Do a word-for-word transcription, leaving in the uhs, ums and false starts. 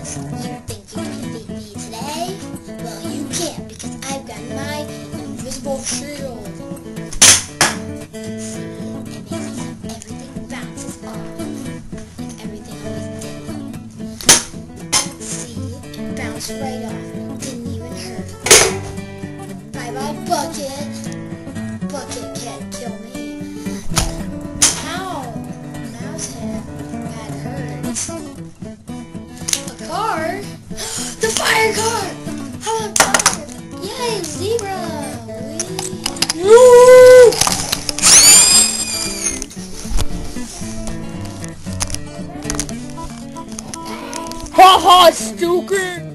You think you can beat me today? Well, you can't, because I've got my invisible shield. See, it makes it so everything bounces off, like everything always did. See, it bounced right off. Didn't even hurt. Bye bye, Bucket. Bucket can't kill me. Ow! Mouse head. That hurts. A car? The fire car! How about car? Yay, zebra! Woo! Ha ha, Stooky!